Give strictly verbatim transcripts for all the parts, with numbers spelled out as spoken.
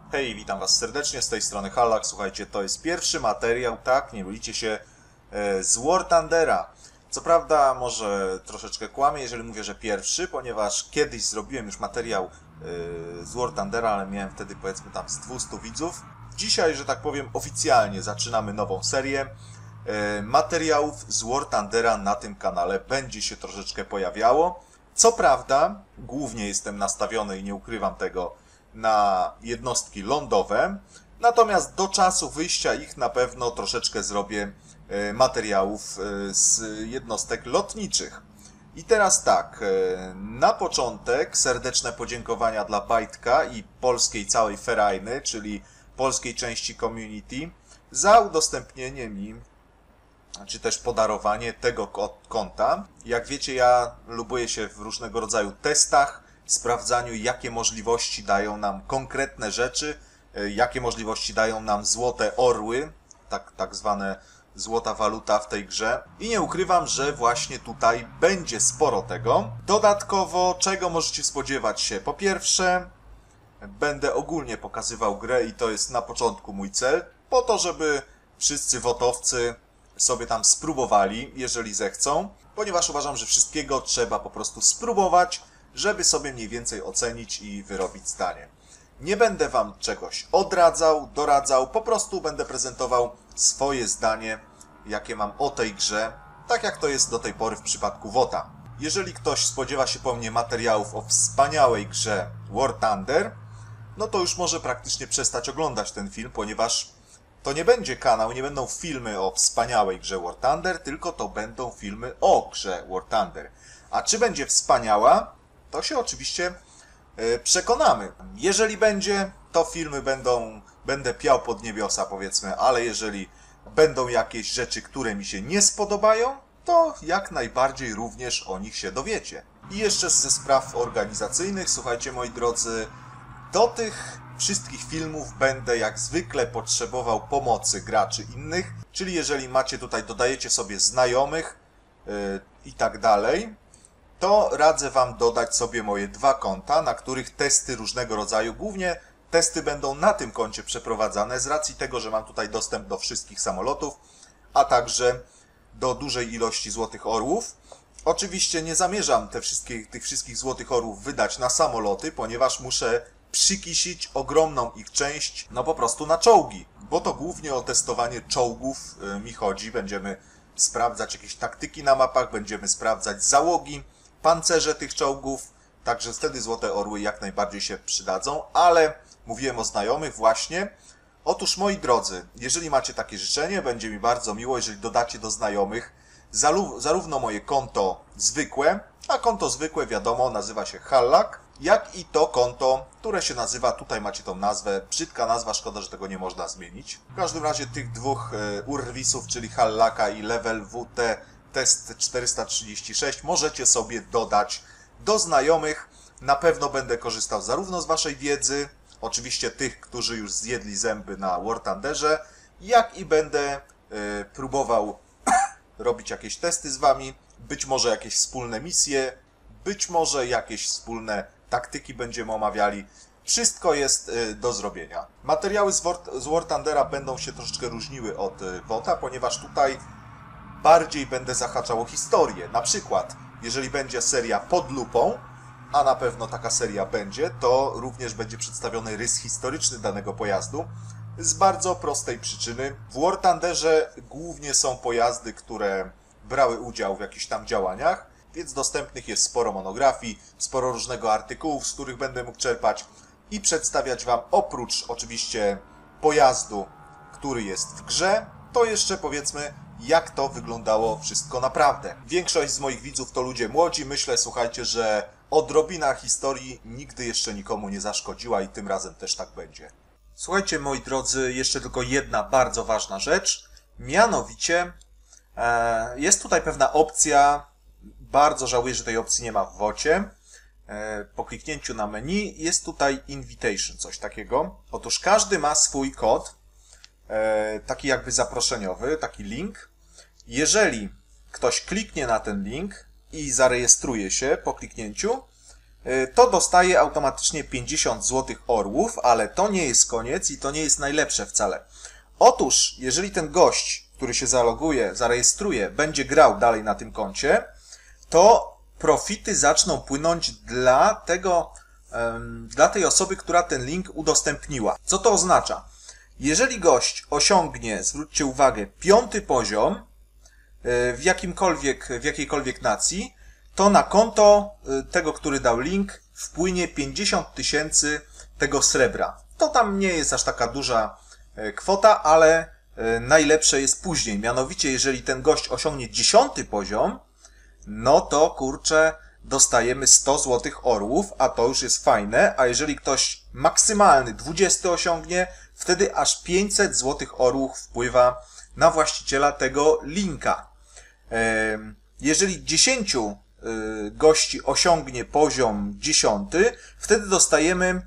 Hej, witam was serdecznie, z tej strony Hallak. Słuchajcie, to jest pierwszy materiał, tak, nie mylicie się, z War Thundera. Co prawda może troszeczkę kłamię, jeżeli mówię, że pierwszy, ponieważ kiedyś zrobiłem już materiał z War Thundera, ale miałem wtedy powiedzmy tam z dwieście widzów. Dzisiaj, że tak powiem, oficjalnie zaczynamy nową serię. Materiałów z War Thundera na tym kanale będzie się troszeczkę pojawiało. Co prawda, głównie jestem nastawiony i nie ukrywam tego, na jednostki lądowe, natomiast do czasu wyjścia ich na pewno troszeczkę zrobię materiałów z jednostek lotniczych. I teraz tak, na początek serdeczne podziękowania dla Bajtka i polskiej całej Ferajny, czyli polskiej części community, za udostępnienie mi, czy też podarowanie tego konta. Jak wiecie, ja lubuję się w różnego rodzaju testach, sprawdzaniu, jakie możliwości dają nam konkretne rzeczy, jakie możliwości dają nam złote orły, tak, tak zwane złota waluta w tej grze. I nie ukrywam, że właśnie tutaj będzie sporo tego. Dodatkowo, czego możecie spodziewać się? Po pierwsze, będę ogólnie pokazywał grę i to jest na początku mój cel, po to, żeby wszyscy wotowcy sobie tam spróbowali, jeżeli zechcą, ponieważ uważam, że wszystkiego trzeba po prostu spróbować, żeby sobie mniej więcej ocenić i wyrobić zdanie. Nie będę wam czegoś odradzał, doradzał, po prostu będę prezentował swoje zdanie, jakie mam o tej grze, tak jak to jest do tej pory w przypadku WOTA. Jeżeli ktoś spodziewa się po mnie materiałów o wspaniałej grze War Thunder, no to już może praktycznie przestać oglądać ten film, ponieważ to nie będzie kanał, nie będą filmy o wspaniałej grze War Thunder, tylko to będą filmy o grze War Thunder. A czy będzie wspaniała? To się oczywiście przekonamy. Jeżeli będzie, to filmy będą, będę piał pod niebiosa, powiedzmy, ale jeżeli będą jakieś rzeczy, które mi się nie spodobają, to jak najbardziej również o nich się dowiecie. I jeszcze ze spraw organizacyjnych, słuchajcie moi drodzy, do tych wszystkich filmów będę jak zwykle potrzebował pomocy graczy innych, czyli jeżeli macie tutaj, dodajecie sobie znajomych yy, i tak dalej, to radzę wam dodać sobie moje dwa konta, na których testy różnego rodzaju, głównie testy będą na tym koncie przeprowadzane z racji tego, że mam tutaj dostęp do wszystkich samolotów, a także do dużej ilości złotych orłów. Oczywiście nie zamierzam te wszystkie, tych wszystkich złotych orłów wydać na samoloty, ponieważ muszę przykisić ogromną ich część, no po prostu na czołgi, bo to głównie o testowanie czołgów mi chodzi. Będziemy sprawdzać jakieś taktyki na mapach, będziemy sprawdzać załogi, pancerze tych czołgów, także wtedy złote orły jak najbardziej się przydadzą, ale mówiłem o znajomych właśnie. Otóż moi drodzy, jeżeli macie takie życzenie, będzie mi bardzo miło, jeżeli dodacie do znajomych zarówno moje konto zwykłe, a konto zwykłe wiadomo nazywa się Hallak, jak i to konto, które się nazywa, tutaj macie tą nazwę, brzydka nazwa, szkoda, że tego nie można zmienić. W każdym razie tych dwóch urwisów, czyli Hallaka i Level W T Test czterysta trzydzieści sześć możecie sobie dodać do znajomych. Na pewno będę korzystał zarówno z waszej wiedzy, oczywiście tych, którzy już zjedli zęby na War Thunderze, jak i będę y, próbował robić jakieś testy z wami, być może jakieś wspólne misje, być może jakieś wspólne taktyki będziemy omawiali. Wszystko jest y, do zrobienia. Materiały z War, z War Thundera będą się troszeczkę różniły od y, WOTA, ponieważ tutaj bardziej będę zahaczał o historię. Na przykład, jeżeli będzie seria pod lupą, a na pewno taka seria będzie, to również będzie przedstawiony rys historyczny danego pojazdu. Z bardzo prostej przyczyny. W War Thunderze głównie są pojazdy, które brały udział w jakichś tam działaniach, więc dostępnych jest sporo monografii, sporo różnego artykułów, z których będę mógł czerpać i przedstawiać wam oprócz oczywiście pojazdu, który jest w grze, to jeszcze powiedzmy, jak to wyglądało wszystko naprawdę. Większość z moich widzów to ludzie młodzi. Myślę, słuchajcie, że odrobina historii nigdy jeszcze nikomu nie zaszkodziła i tym razem też tak będzie. Słuchajcie, moi drodzy, jeszcze tylko jedna bardzo ważna rzecz. Mianowicie e, jest tutaj pewna opcja, bardzo żałuję, że tej opcji nie ma w wocie. E, po kliknięciu na menu jest tutaj invitation, coś takiego. Otóż każdy ma swój kod, taki jakby zaproszeniowy, taki link. Jeżeli ktoś kliknie na ten link i zarejestruje się po kliknięciu, to dostaje automatycznie pięćdziesiąt złotych orłów, ale to nie jest koniec i to nie jest najlepsze wcale. Otóż, jeżeli ten gość, który się zaloguje, zarejestruje, będzie grał dalej na tym koncie, to profity zaczną płynąć dla tego, um, dla tej osoby, która ten link udostępniła. Co to oznacza? Jeżeli gość osiągnie, zwróćcie uwagę, piąty poziom w jakimkolwiek, w jakiejkolwiek nacji, to na konto tego, który dał link, wpłynie pięćdziesiąt tysięcy tego srebra. To tam nie jest aż taka duża kwota, ale najlepsze jest później. Mianowicie, jeżeli ten gość osiągnie dziesiąty poziom, no to kurczę, dostajemy sto złotych orłów, a to już jest fajne. A jeżeli ktoś maksymalny dwudziesty osiągnie, wtedy aż pięćset złotych orłów wpływa na właściciela tego linka. Jeżeli dziesięciu gości osiągnie poziom dziesiąty, wtedy dostajemy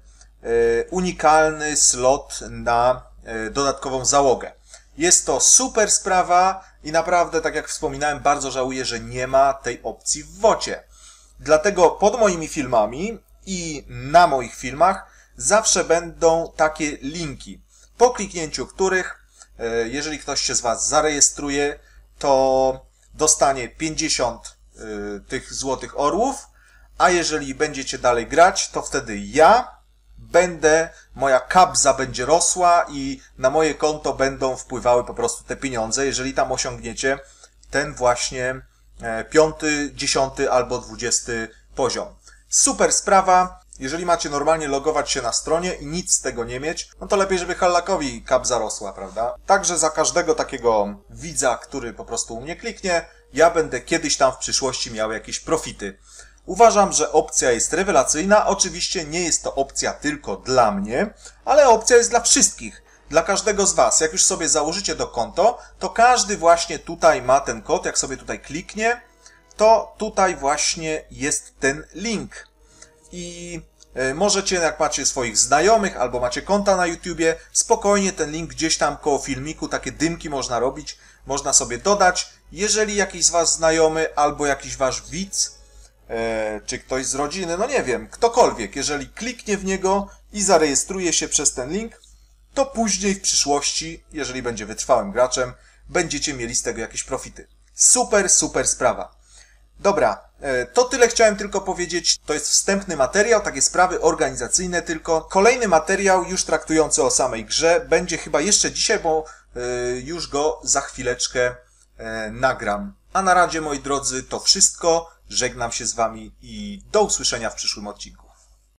unikalny slot na dodatkową załogę. Jest to super sprawa i naprawdę, tak jak wspominałem, bardzo żałuję, że nie ma tej opcji w wocie. Dlatego pod moimi filmami i na moich filmach zawsze będą takie linki, po kliknięciu których, jeżeli ktoś się z Was zarejestruje, to dostanie pięćdziesiąt tych złotych orłów, a jeżeli będziecie dalej grać, to wtedy ja będę, moja kabza będzie rosła i na moje konto będą wpływały po prostu te pieniądze, jeżeli tam osiągniecie ten właśnie piąty, dziesiąty albo dwudziesty poziom. Super sprawa. Jeżeli macie normalnie logować się na stronie i nic z tego nie mieć, no to lepiej, żeby Hallakowi kabza rosła, prawda? Także za każdego takiego widza, który po prostu u mnie kliknie, ja będę kiedyś tam w przyszłości miał jakieś profity. Uważam, że opcja jest rewelacyjna. Oczywiście nie jest to opcja tylko dla mnie, ale opcja jest dla wszystkich. Dla każdego z Was. Jak już sobie założycie to konto, to każdy właśnie tutaj ma ten kod. Jak sobie tutaj kliknie, to tutaj właśnie jest ten link. I możecie, jak macie swoich znajomych albo macie konta na YouTubie, spokojnie ten link gdzieś tam koło filmiku, takie dymki można robić, można sobie dodać. Jeżeli jakiś z Was znajomy albo jakiś Wasz widz, e, czy ktoś z rodziny, no nie wiem, ktokolwiek, jeżeli kliknie w niego i zarejestruje się przez ten link, to później w przyszłości, jeżeli będzie wytrwałym graczem, będziecie mieli z tego jakieś profity. Super, super sprawa. Dobra, to tyle chciałem tylko powiedzieć. To jest wstępny materiał, takie sprawy organizacyjne tylko. Kolejny materiał już traktujący o samej grze będzie chyba jeszcze dzisiaj, bo już go za chwileczkę nagram. A na razie, moi drodzy, to wszystko. Żegnam się z Wami i do usłyszenia w przyszłym odcinku.